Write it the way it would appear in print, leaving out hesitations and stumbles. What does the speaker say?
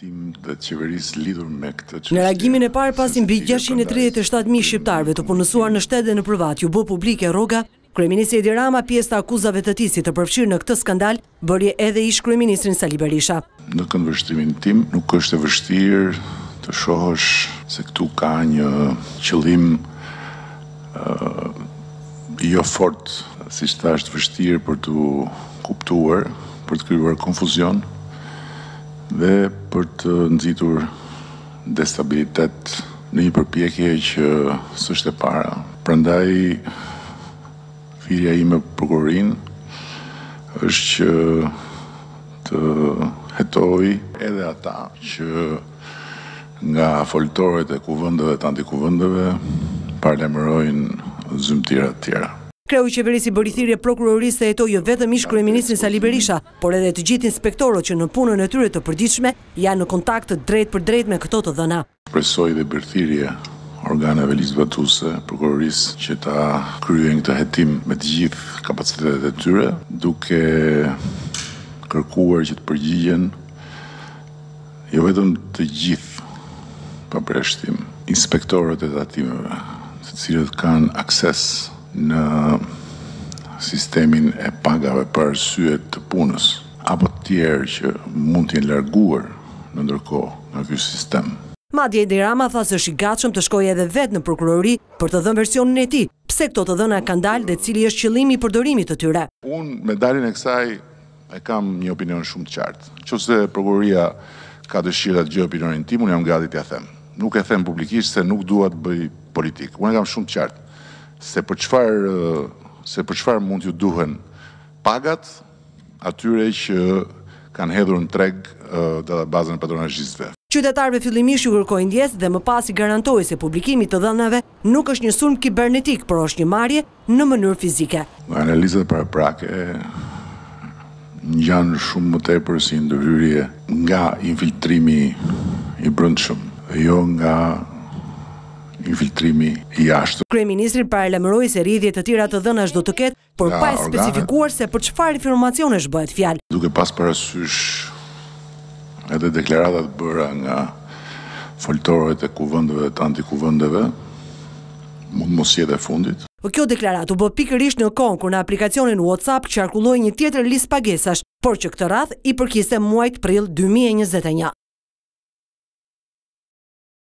Në reagimin e parë pas mbi 637.000 shqiptarëve të punësuar në shtet dhe në privat ju bë publike rroga, kryeministri Edi Rama pjesë të akuzave të tij si të përfshirë në këtë skandal bëri edhe ish kryeministrin Sali Berisha. Në këndvështrimin tim nuk është e vështirë të shohësh se këtu ka një qëllim jo fort, siç thash, vështirë për të kuptuar, për të krijuar konfuzion dhe për të nxitur destabilitet në një përpjekje që s'është e para. Prandaj thirrja ime prokurorin është që të hetoj edhe ata që nga foltorët e kuvendeve të antikuvendeve paralajmërojnë zymtira të tjera. Kreu i qeverisë bëri thirrje prokurorisë të hetojë jo vetëm ish kryeministrin Sali Berisha, por edhe të gjithë inspektorët që në punën e tyre të përditshme janë në kontakt drejt për drejt me këto të dhëna. Presoj dhe bërthirje organeve ligjzbatuese, prokurorisë që ta kryejnë këtë hetim me të gjithë kapacitetet e tyre, duke kërkuar që të përgjigjen jo vetëm të gjithë pa përjashtim inspektorët e tatimeve, të cilët kanë akses në sistemin e pagave për arsye të punës, apo të tjerë që mund të jenë larguar në ndërkohë nga ky sistem. Madje Edi Rama tha se është i gatshëm të shkojë edhe vetë në prokurori për të dhënë versionin e tij, pse këto të dhëna kanë dalë dhe cili është qëllimi i përdorimit të tyre. Unë me daljen e kësaj e kam një opinion shumë të qartë. Nëse prokuroria ka dëshirë të dëgjojë opinionin tim, unë jam gati t'ia them. Nuk e them publikisht se nuk dua të bëj politikë. Unë e kam shumë të qartë se për çfarë mund t'ju duhen pagat atyre që kanë hedhur në treg databazën e patronazhistëve. Qytetarëve fillimisht ju kërkojnë ndjesë dhe më pas i garantoi se publikimi të dhënave nuk është një sulm kibernetik, por është një marrje në mënyrë fizike. Nga analizat paraprake janë shumë më tepër si ndërhyrje nga infiltrimi i brendshëm, jo nga infiltrimi i jashtëm. Kryeministri paralajmëroi se rrjedhje të tjera të dhënash do të ketë, por pa e specifikuar se për çfarë informacionesh bëhet fjalë. Duke pas parasysh edhe deklaratat bëra nga foltorët e kuvendeve të antikuvendeve, mund mos jetë e fundit. Kjo deklaratë u bë pikërisht në kohën kur në aplikacionin WhatsApp qarkulloi një tjetër listë pagesash, por që këtë radhë i përkiste muajit prill 2021.